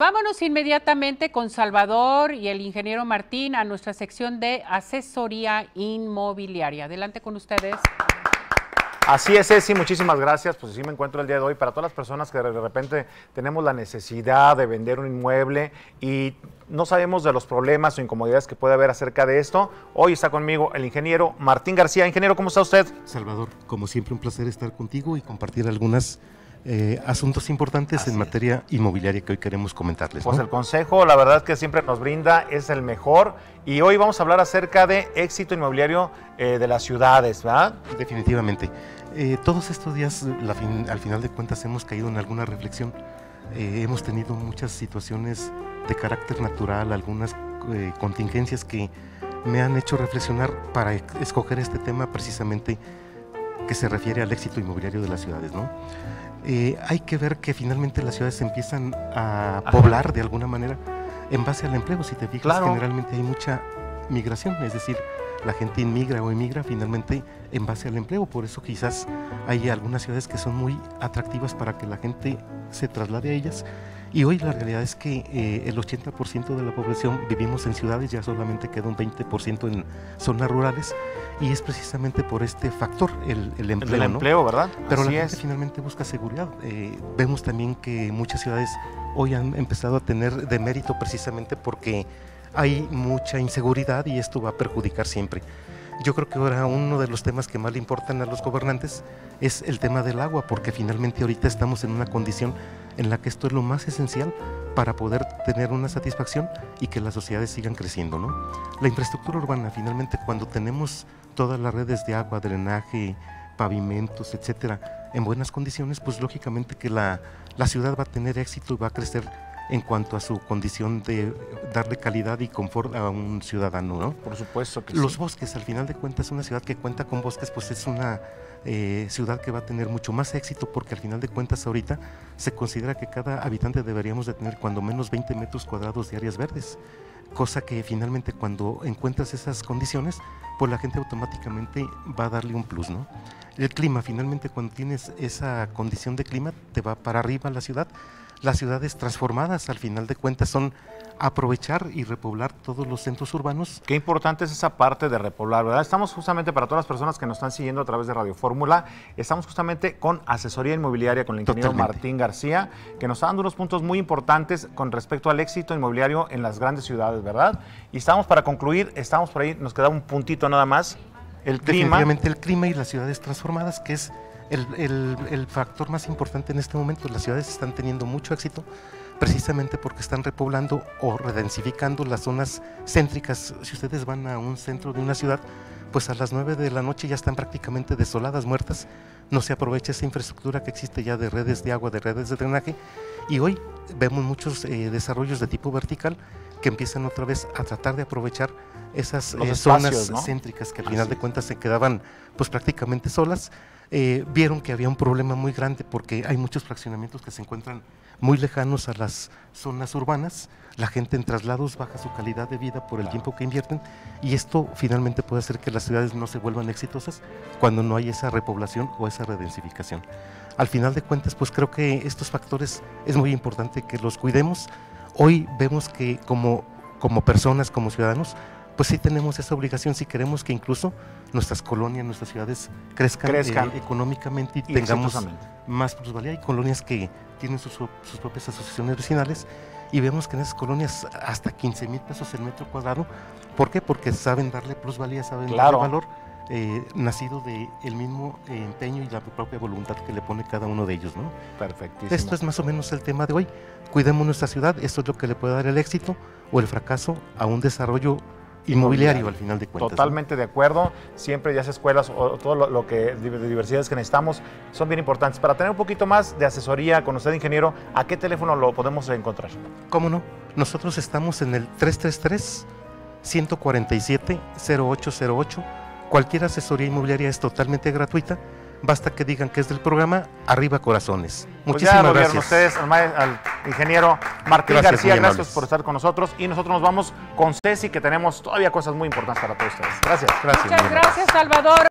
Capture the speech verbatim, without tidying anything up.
Vámonos inmediatamente con Salvador y el ingeniero Martín a nuestra sección de asesoría inmobiliaria. Adelante con ustedes. Así es, Ceci, muchísimas gracias. Pues así me encuentro el día de hoy. Para todas las personas que de repente tenemos la necesidad de vender un inmueble y no sabemos de los problemas o incomodidades que puede haber acerca de esto, hoy está conmigo el ingeniero Martín García. Ingeniero, ¿cómo está usted? Salvador, como siempre un placer estar contigo y compartir algunas eh, asuntos importantes así en materia inmobiliaria que hoy queremos comentarles, ¿no? Pues el consejo, la verdad que siempre nos brinda, es el mejor. Y hoy vamos a hablar acerca de éxito inmobiliario eh, de las ciudades, ¿verdad? Definitivamente. Eh, todos estos días, la fin, al final de cuentas, hemos caído en alguna reflexión. Eh, hemos tenido muchas situaciones de carácter natural, algunas eh, contingencias que me han hecho reflexionar para escoger este tema precisamente que se refiere al éxito inmobiliario de las ciudades, ¿no? Eh, hay que ver que finalmente las ciudades empiezan a poblar de alguna manera en base al empleo. Si te fijas, claro, generalmente hay mucha migración, es decir, la gente inmigra o emigra finalmente en base al empleo. Por eso quizás hay algunas ciudades que son muy atractivas para que la gente se traslade a ellas. Y hoy la realidad es que eh, el ochenta por ciento de la población vivimos en ciudades, ya solamente queda un veinte por ciento en zonas rurales, y es precisamente por este factor, el, el empleo. El empleo, ¿no? ¿Verdad? Pero Así la gente es. finalmente busca seguridad. Eh, vemos también que muchas ciudades hoy han empezado a tener demérito precisamente porque hay mucha inseguridad y esto va a perjudicar siempre. Yo creo que ahora uno de los temas que más le importan a los gobernantes es el tema del agua, porque finalmente ahorita estamos en una condición en la que esto es lo más esencial para poder tener una satisfacción y que las sociedades sigan creciendo, ¿no? La infraestructura urbana, finalmente, cuando tenemos todas las redes de agua, drenaje, pavimentos, etcétera, en buenas condiciones, pues lógicamente que la, la ciudad va a tener éxito y va a crecer en cuanto a su condición de darle calidad y confort a un ciudadano, ¿no? Por supuesto que Los sí. bosques, al final de cuentas, una ciudad que cuenta con bosques, pues es una eh, ciudad que va a tener mucho más éxito, porque al final de cuentas ahorita se considera que cada habitante deberíamos de tener cuando menos veinte metros cuadrados de áreas verdes, cosa que finalmente cuando encuentras esas condiciones, pues la gente automáticamente va a darle un plus, ¿no? El clima, finalmente cuando tienes esa condición de clima, te va para arriba la ciudad. Las ciudades transformadas, al final de cuentas, son aprovechar y repoblar todos los centros urbanos. Qué importante es esa parte de repoblar, ¿verdad? Estamos justamente, para todas las personas que nos están siguiendo a través de Radio Fórmula, estamos justamente con asesoría inmobiliaria con el ingeniero Totalmente. Martín García, que nos está dando unos puntos muy importantes con respecto al éxito inmobiliario en las grandes ciudades, ¿verdad? Y estamos para concluir, estamos por ahí, nos queda un puntito nada más, el clima. Definitivamente el clima y las ciudades transformadas, que es El, el, el factor más importante en este momento. Las ciudades están teniendo mucho éxito precisamente porque están repoblando o redensificando las zonas céntricas. Si ustedes van a un centro de una ciudad, pues a las nueve de la noche ya están prácticamente desoladas, muertas. No se aprovecha esa infraestructura que existe ya de redes de agua, de redes de drenaje, y hoy vemos muchos eh, desarrollos de tipo vertical que empiezan otra vez a tratar de aprovechar esas eh, espacios, zonas, ¿no?, céntricas que al final Así de cuentas se quedaban pues prácticamente solas. Eh, vieron que había un problema muy grande porque hay muchos fraccionamientos que se encuentran muy lejanos a las zonas urbanas. La gente en traslados baja su calidad de vida por el tiempo que invierten, y esto finalmente puede hacer que las ciudades no se vuelvan exitosas cuando no hay esa repoblación o esa redensificación. Al final de cuentas, pues creo que estos factores es muy importante que los cuidemos. Hoy vemos que como, como personas, como ciudadanos, pues sí tenemos esa obligación si queremos que incluso nuestras colonias, nuestras ciudades crezcan, Crezcan. Eh, económicamente y, Y tengamos exitosamente. más plusvalía. Hay colonias que tienen sus, sus propias asociaciones vecinales y vemos que en esas colonias hasta quince mil pesos el metro cuadrado. ¿Por qué? Porque saben darle plusvalía, saben Claro. darle valor, eh, nacido del mismo eh, empeño y la propia voluntad que le pone cada uno de ellos, ¿no? Perfectísimo. Esto es más o menos el tema de hoy. Cuidemos nuestra ciudad, esto es lo que le puede dar el éxito o el fracaso a un desarrollo inmobiliario, al final de cuentas. Totalmente, ¿no?, de acuerdo. Siempre ya sea escuelas o todo lo, lo que de diversidades que necesitamos son bien importantes. Para tener un poquito más de asesoría con usted, ingeniero, ¿a qué teléfono lo podemos encontrar? ¿Cómo no? Nosotros estamos en el tres tres tres, uno cuatro siete, cero ocho cero ocho. Cualquier asesoría inmobiliaria es totalmente gratuita. Basta que digan que es del programa Arriba Corazones. Muchísimas pues ya gracias. ustedes al, al ingeniero Martín Gracias, García, muy gracias amables. por estar con nosotros, y nosotros nos vamos con Ceci, que tenemos todavía cosas muy importantes para todos ustedes. Gracias. Gracias, Muchas muy amables. gracias, Salvador.